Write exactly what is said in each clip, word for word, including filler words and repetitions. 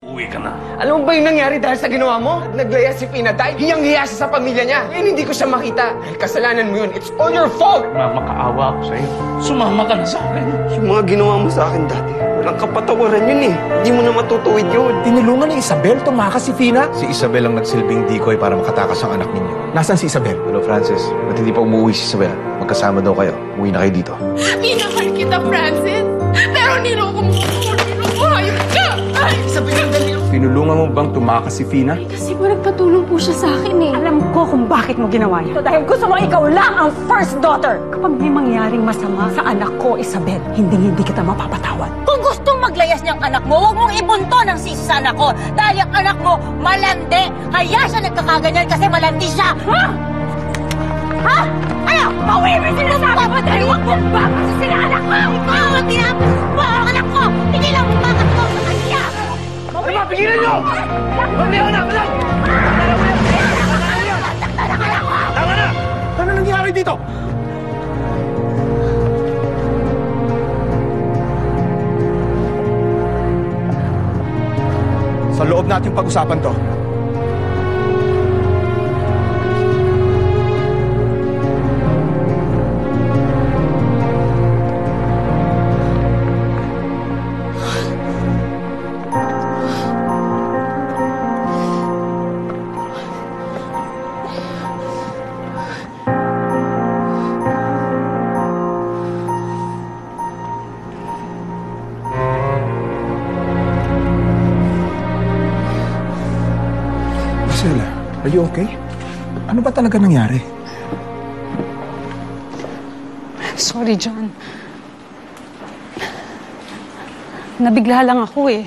Uwi ka na. Alam mo ba yung nangyari dahil sa ginawa mo? Naglaya si Fina dahil hiyang-hiya siya sa pamilya niya. Ngayon hindi ko siya makita. Dahil kasalanan mo yun. It's all your fault! Mamakaawa ako sa'yo. Sumama ka na sa akin. Yung mga ginawa mo sa akin dati, walang kapatawaran yun eh. Hindi mo na matutuwid yun. Tinulungan ni Isabel tumakas si Fina. Si Isabel ang nagsilbing decoy para makatakas ang anak ninyo. Nasaan si Isabel? Hello, Francis. Ba't hindi pa umuwi si Isabel? Magkasama daw kayo. Umuwi na kayo dito. Minahal kita, Francis. Pero niloko mo ako. Niloko hayop ka. Ay, Isabel, ang dali. Tinulungan mo bang tumakas si Fina? kasi po nagpatulong po siya sa akin eh. Alam ko kung bakit mo ginawa yun. Dahil gusto mo ikaw lang ang first daughter. Kapag may mangyaring masama sa anak ko, Isabel, hindi-hindi kita mapapatawad. Kung gustong maglayas niyang anak mo, huwag mong ibunto ng sisi sa anak ko. Dahil ang anak mo, malandi. Kaya siya nagkakaganyan kasi malandi siya. Ha? Ha? Ano? Pauwi mo sila sa akin mo dahil huwag mong babasasin ang anak mo. Ikaw ang tinapos mo ang anak ko. Hindi lang mo makatawa sa kanya. Ano ba? Pigilan nyo! Mamaya na! Wala! Tama na! Ano nangyari dito? Sa loob natin pag-usapan to. Marcela, are you okay? Ano ba talaga nangyari? Sorry, John. Nabigla lang ako eh.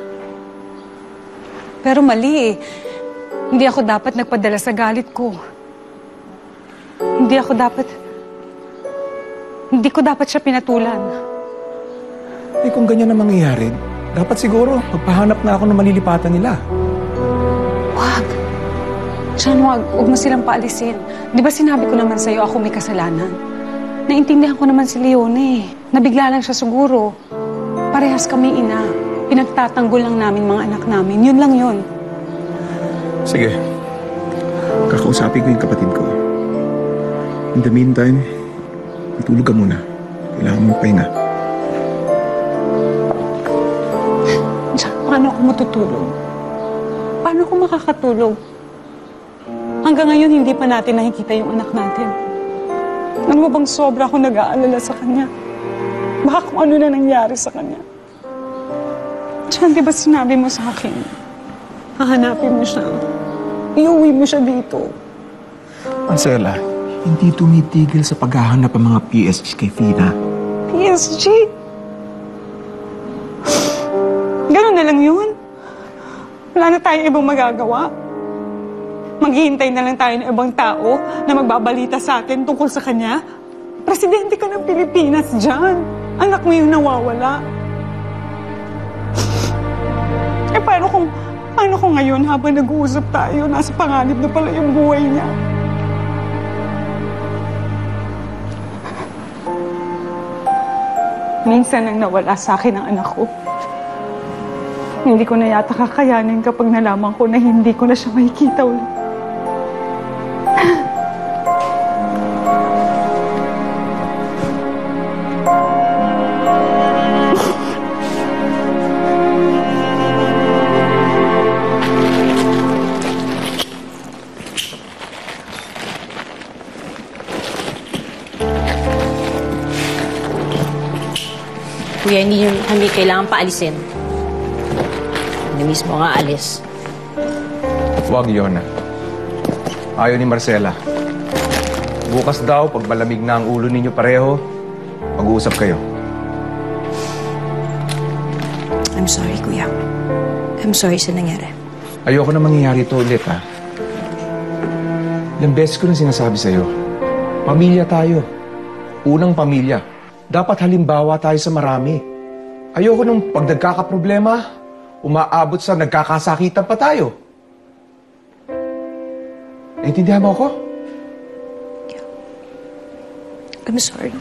Pero mali eh. Hindi ako dapat nagpadala sa galit ko. Hindi ako dapat... Hindi ko dapat siya pinatulan. Eh kung ganyan ang mangyayari, dapat siguro magpahanap na ako ng malilipatan nila. Wag. John, wag. Huwag mo silang paalisin. Di ba sinabi ko naman sa'yo ako may kasalanan? Naintindihan ko naman si Leone. Nabigla lang siya siguro. Parehas kami ina. Pinagtatanggol lang namin mga anak namin. Yun lang yun. Sige. Kakausapin ko yung kapatid ko. In the meantime, matulog ka muna. Kailangan mo pahinga. John, paano ako matutulog? Paano ako makakatulog? Hanggang ngayon, hindi pa natin nakikita yung anak natin. Ano bang sobra ako nag-aalala sa kanya? Baka kung ano na nangyari sa kanya. John, di ba sinabi mo sa akin? Hahanapin mo siya. Iuwi mo siya dito. Marcela, hindi tumitigil sa paghahanap ang mga P S G kay Fina. P S G? Ganun na lang yun. Wala na tayong ibang magagawa. Maghihintay na lang tayo ng ibang tao na magbabalita sa atin tungkol sa kanya. Presidente ka ng Pilipinas dyan. Anak mo yung nawawala. Eh, paano kung, paano kung ngayon habang nag-uusap tayo, nasa panganib na pala yung buhay niya? Minsan nang nawala sa akin ang anak ko. Hindi ko na yata kakayanin kapag nalaman ko na hindi ko na siya makikita ulit. Kuya, hindi yun kami kailangan paalisin. Hindi mismo nga alis. Huwag, Yona. Ayaw ni Marcela. Bukas daw, pag malamig na ang ulo ninyo pareho, mag-uusap kayo. I'm sorry, Kuya. I'm sorry sa nangyari. Ayoko na mangyayari ito ulit, ha? Ilang beses ko na sinasabi sa'yo. Pamilya tayo. Unang pamilya. Dapat halimbawa tayo sa marami. Ayoko nung pag nagkakaproblema, umaabot sa nagkakasakitan pa tayo. Naintindihan mo ako? Yeah. I'm sorry.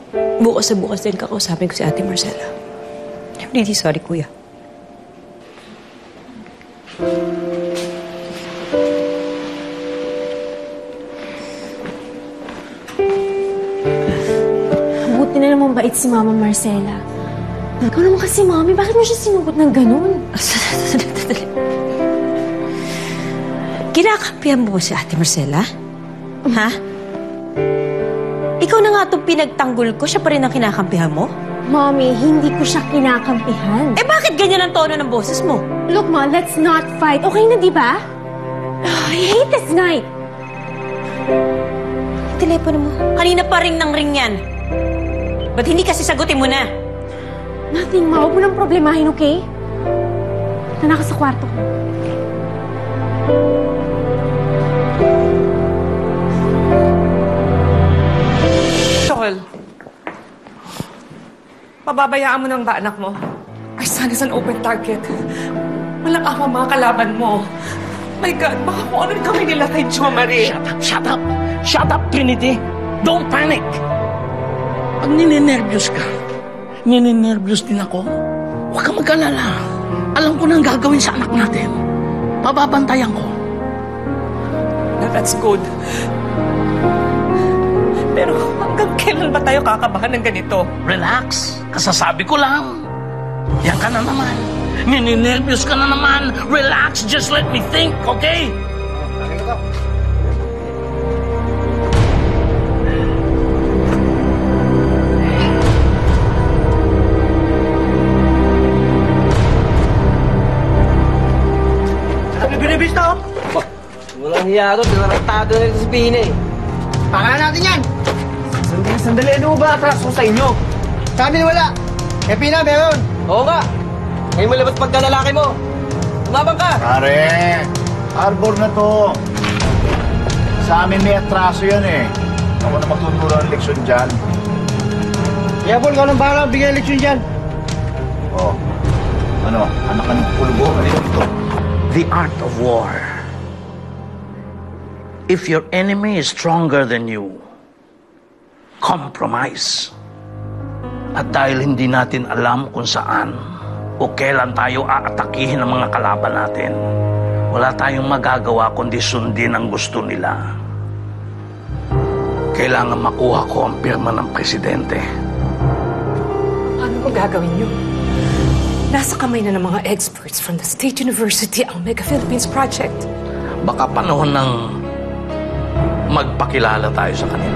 Bukas sa bukas din kakausapin ko si Ate Marcela. I'm really sorry, Kuya. Buti na naman bait si Mama Marcela. Ikaw naman kasi, Mami, bakit mo siya sinugot ng ganun? Kinakampihan mo ba si Ate Marcela? Ha? Ikaw na nga itong pinagtanggol ko, siya pa rin ang kinakampihan mo? Mami, hindi ko siya kinakampihan. Eh bakit ganyan ang tono ng boses mo? Look, Ma, let's not fight. Okay na, di ba? I hate this night. Telepono mo. Kanina pa ring ng ring yan. Ba't hindi kasi sagutin mo na? Nothing, Ma. Huwag mo nang problemahin, okay? Nana ka sa kwarto ko. Joel, pababayaan mo ng ba anak mo? Our son is an open target. Walang awa mga kalaban mo. My God, baka kung ano kami nila kay Jo Marie. Shut up, shut up. Shut up, Trinity. Don't panic. Pag nininervyos ka, nininervyos din ako. Huwag kang mag-alala. Alam ko na ang gagawin sa anak natin. Pababantayan ko. That's good. Pero hanggang kailan ba tayo kakabahan ng ganito? Relax. Kasasabi ko lang. Yan ka na naman. Nininervyos ka na naman. Relax. Just let me think, okay? Binibista, oh! Walang hiya to, tinaraktado na ito si Pina eh. Pakala natin yan! Sandali, sandali. Ano ba atras ko sa inyo? Sa amin wala. Eh, Pina, meron. Oo nga. Ngayon mo labas pagkalalaki mo. Umabang ka. Pare, arbor na to. Sa amin may atraso yan eh. Ako na magtuturo ng leksyon dyan. Yabol, ka nang bahala. Bigyan leksyon dyan. Oh, ano, anak ka ng pulbo. Ano yun ito? The art of war. If your enemy is stronger than you, compromise. At dahil hindi natin alam kung saan o kailan tayo aatakihin ng mga kalaban natin, wala tayong magagawa kundi sundin ang gusto nila. Kailangan makuha ko ang pirma ng presidente. Ano ko gagawin niyo? Nasa kamay na ng mga experts from the State University ang Mega Philippines Project. Baka panahon ng magpakilala tayo sa kanila.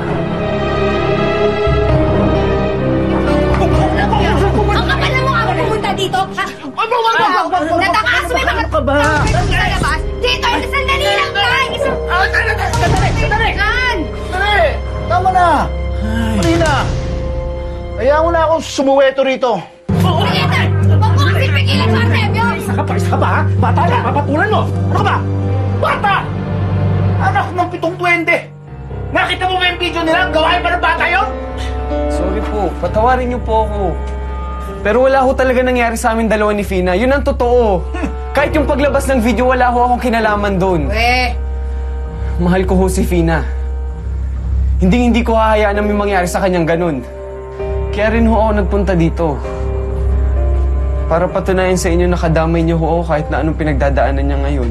Ang kapal na mo ako pumunta dito! Natakaas mo yung mga... Ano ka ba? Sa labas! Dito! Sandali lang lang! Isang... Sandali! Sandali! Sandali! Tama na! Marina! Hayaan mo na akong sumuweto rito. Peter! Huwag mo kasi pigilan sa Artemio! Isa ka pa, isa ka pa ha? Bata ka, papatulan mo! Ano ka ba? Bata! Anak ng pitong twende! Nakita mo ba yung video nila? Gawain pa ng bata yun? Sorry po. Patawarin niyo po ako. Pero wala ho talaga nangyari sa amin dalawa ni Fina. Yun ang totoo. Kahit yung paglabas ng video, wala ho akong kinalaman doon. Eh! Mahal ko ho si Fina. Hindi hindi ko hahayaan na may mangyari sa kanyang ganun. Kaya rin ho ako nagpunta dito. Para patunayan sa inyo na kadamay niyo ho ako kahit na anong pinagdadaanan niya ngayon.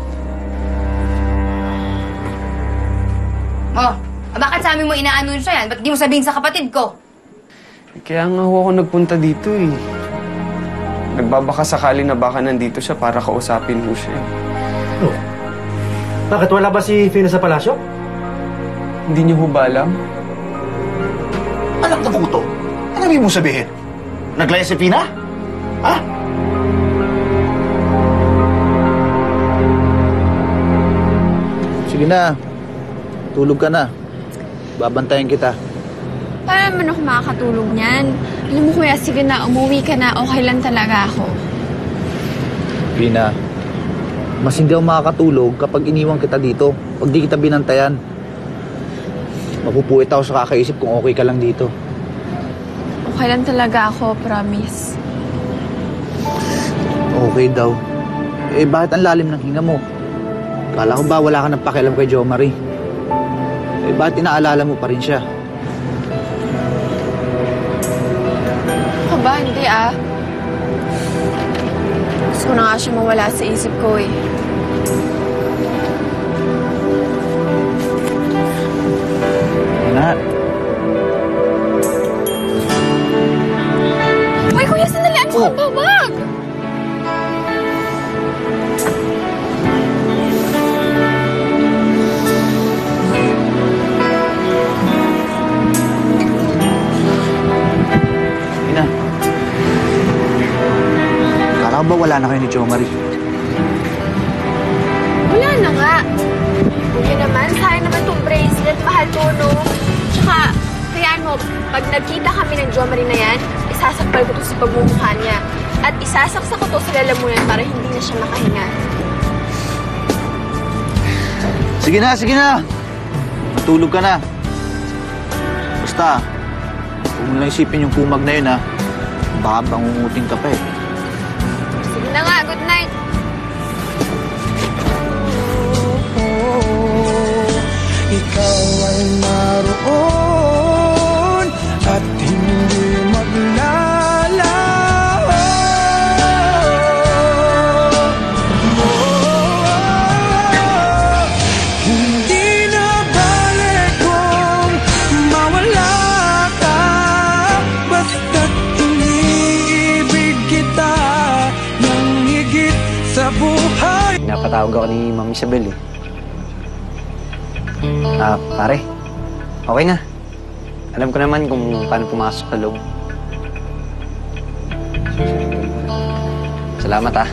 Oh, bakit sa amin mo inaanunsyo yan? Ba't di mo sabihin sa kapatid ko? Kaya nga ho ako nagpunta dito eh. Nagbabaka sakali na baka nandito siya para kausapin ho siya. Oh. Bakit wala ba si Fina sa palasyo? Hindi niyo ho ba alam? Anak na puto. Ano ibig mo sabihin? Naglaya si Pina? Ha? Sige na. Tulog ka na. Babantayan kita. Paano naman ako makakatulog niyan? Alam mo, kuya, sige na, umuwi ka na. Okay lang talaga ako. Pina, mas hindi ako makakatulog kapag iniwan kita dito. Pag di kita binantayan. Mapupuwit ako sa kakaisip kung okay ka lang dito. Okay lang talaga ako, promise. Okay daw. Eh, bakit ang lalim ng hinga mo? Kala ko ba wala ka ng pakialam kay Jo Marie? Eh, bakit inaalala mo pa rin siya? Ako ba? Hindi ah. ko na nga siya mawala sa isip ko eh. Na, Uy, kuya, sandali! Ano ka ba? Wag! Ina. Kala ko ba wala na kayo ni Jo Marie? Wala na nga. Kuya naman, sayang naman tong bracelet. Mahal to, no? Tsaka, kayaan mo, pag nagkita kami ng Jo Marie na yan, isasakpal ko to sa pagmumukha niya. At isasaksak ko to sa lalamunan para hindi na siya makahinga. Sige na, sige na! Matulog ka na. Basta, huwag mo lang isipin yung kumag na yun, ha? Baka bangunguting ka pa, eh. Sige na nga, good night. Ikaw ay naroon at hindi maglalaho. Hindi na balik kung mawala ka, basta't iniibig kita ng higit sa buhay. Pinapatawag ako ni Ma'am Isabel eh. Ah, pare. Okay na. Alam ko naman kung paano pumasok sa loob. Salamat ah.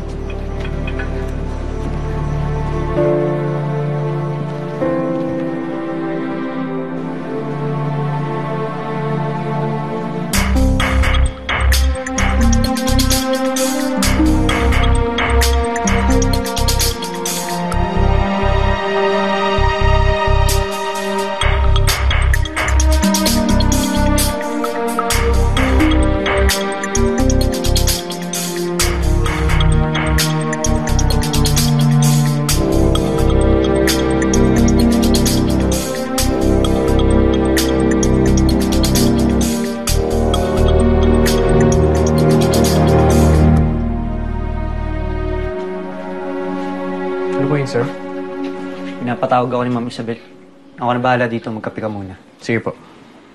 Ano po yun, sir? Pinapatawag ako ni Ma'am Isabel. Ako na bahala dito, magkape ka muna. Sige po.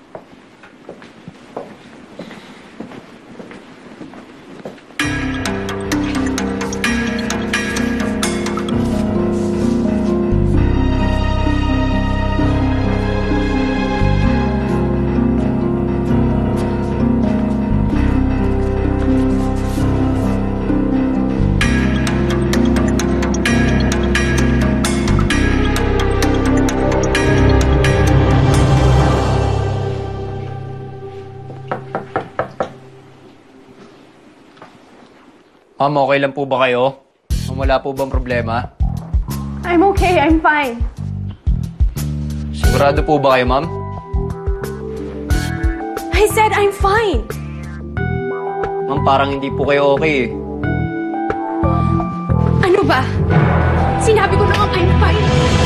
Ma'am, okay lang po ba kayo? Ma'am, wala po bang problema? I'm okay, I'm fine. Sigurado po ba kayo, ma'am? I said I'm fine. Ma'am, parang hindi po kayo okay eh. Ano ba? Sinabi ko na nga I'm fine.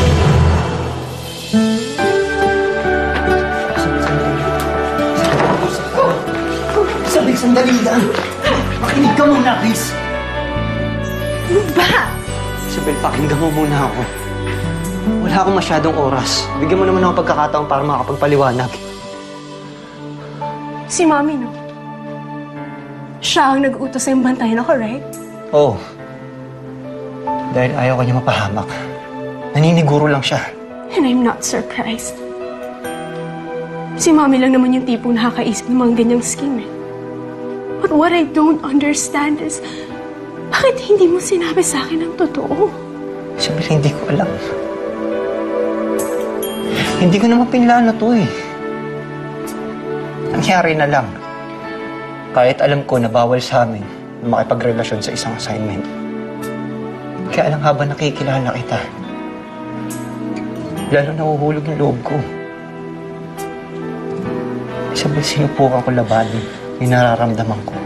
Sabi, sandali lang. Makinig ka muna, please. Ano ba? Isabel, pakinggan mo muna ako. Wala akong masyadong oras. Bigyan mo naman ako pagkakataon para makapagpaliwanag. Si Mommy, no? Siya ang nag-utos sa'yong bantayan ako, right? Oo. Dahil ayaw ko niya mapahamak. Naniniguro lang siya. And I'm not surprised. Si Mommy lang naman yung tipong nakakaisip ng mga ganyang scheme, eh. But what I don't understand is, bakit hindi mo sinabi sa akin ang totoo? Isabel, hindi ko alam. Hindi ko naman pinlano to eh. Nangyari na lang. Kahit alam ko na bawal sa amin na makipagrelasyon sa isang assignment. Kaya lang habang nakikilala kita, lalo nahuhulog yung loob ko. Isabel, sinupukan ko labanin yung nararamdaman ko.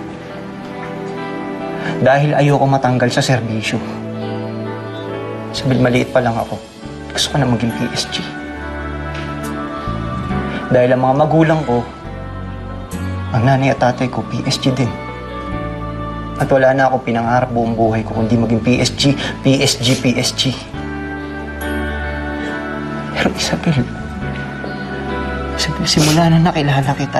Dahil ayoko matanggal sa serbisyo. Isabel, maliit pa lang ako. Gusto ko na maging P S G. Dahil ang mga magulang ko, ang nanay at tatay ko, P S G din. At wala na akong pinangarap buong buhay ko kundi maging P S G, P S G, P S G. Pero Isabel, Isabel, simula na nakilala kita,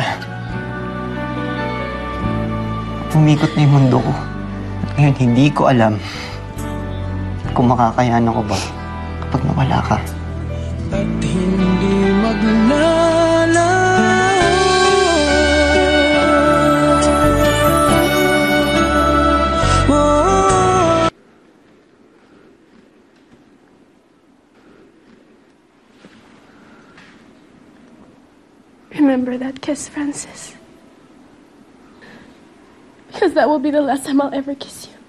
umikot na yung mundo ko. At ngayon, hindi ko alam kung makakayanan ko ba kapag nawala ka. At hindi maglalaho. Remember that kiss, Francis. Because that will be the last time I'll ever kiss you.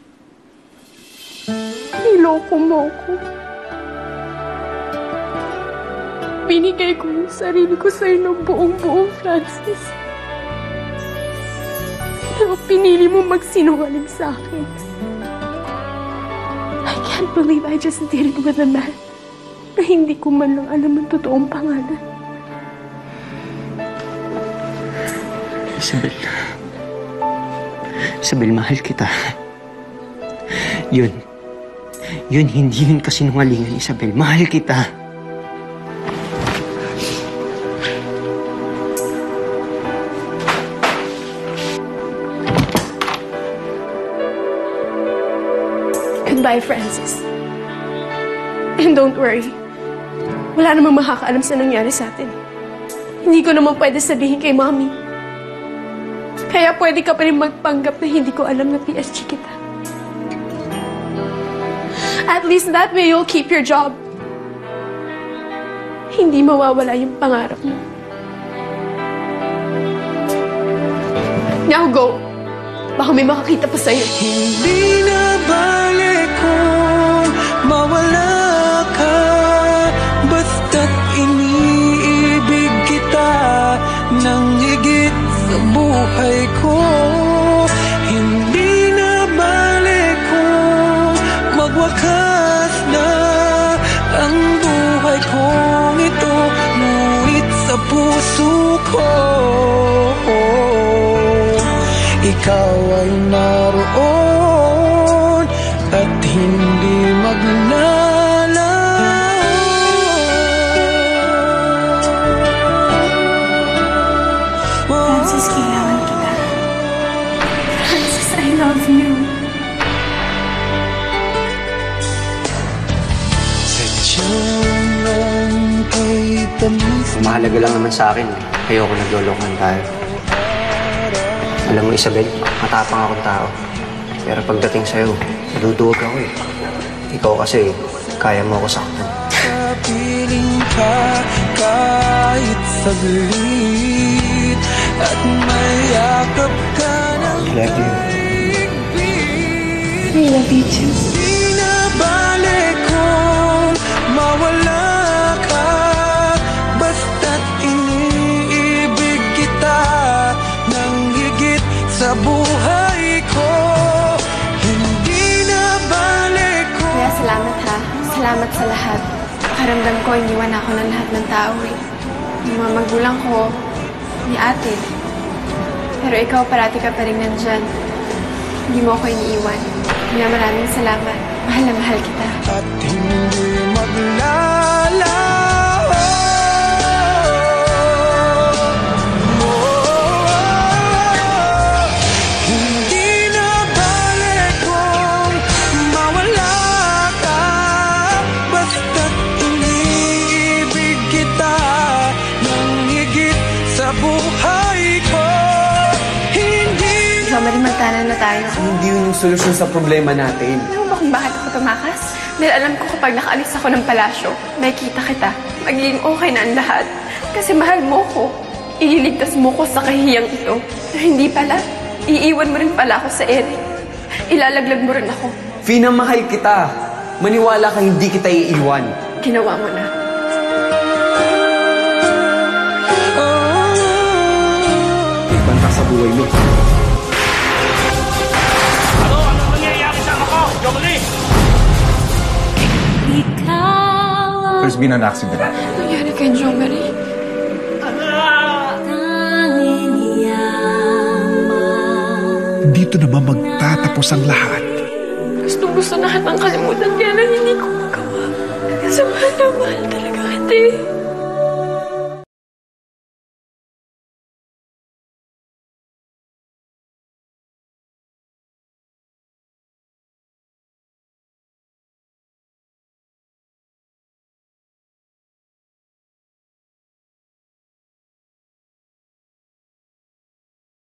Niloko mo ko. Binigay ko yung sarili ko sa'yo ng buong-buong, Francis. Pero pinili mo magsinungaling sa akin. I can't believe I just did it with a man na hindi ko man lang alam ang totoong pangalan. Isabel. Isabel, mahal kita. Yun. Yun, hindi yun kasinungalingan, Isabel. Mahal kita. Goodbye, Francis. And don't worry. Wala namang makakaalam sa nangyari sa atin. Hindi ko naman pwede sabihin kay Mommy. Kaya pwede ka pa rin magpanggap na hindi ko alam na P S G kita. At least that way you'll keep your job. Hindi mawawala yung pangarap mo. Now go. Baka may makakita pa sa'yo. Hindi na balik kung mawala ka, basta't iniibig kita nang higit sa buhay ko. Hindi na balik kung magwakas na ang buhay kong ito, ngunit sa puso ko ikaw ay naroon at hindi maglalaho. Francis, kailangan kita. Francis, I love you. Mahalaga lang naman sa akin. Ayoko naglolokohan tayo. Alam mo, Isabel, matapang akong tao. Pero pagdating sa'yo, naduduwag ako eh. Ikaw kasi, kaya mo ako saktan. Kapiling ka kahit saglit at mayakap ka ng I love you. I love you too. Binabalik kong mawala ka, basta't iniibig kita nang higit sa buhay ko. Hindi na balik ko. Kuya, salamat ha. Salamat sa lahat. Pakiramdam ko, iniwan ako ng lahat ng tao eh. Yung mga magulang ko, ni ate. Pero ikaw, parati ka pa rin nandyan. Hindi mo ako iniiwan. Kaya maraming salamat. Mahal na mahal kita. At hindi maglalaho. Magtanan na tayo. Hindi yun yung solusyon sa problema natin. Alam mo ba kung bakit ako tumakas? Dahil alam ko kapag nakaalis ako ng palasyo, makikita kita. Magiging okay na ang lahat. Kasi mahal mo ko. Ililigtas mo ko sa kahiyang ito. Pero hindi pala. Iiwan mo rin pala ako sa Eric. Ilalaglag mo rin ako. Fina, mahal kita. Maniwala ka, hindi kita iiwan. Ginawa mo na. May banta sa buhay mo. There's been an accident. Nangyari kay Jo Marie. dito na ba magtatapos ang lahat? Gusto gusto na kitang kalimutan kaya lang hindi ko magawa. Kasi mahal na mahal talaga kita eh.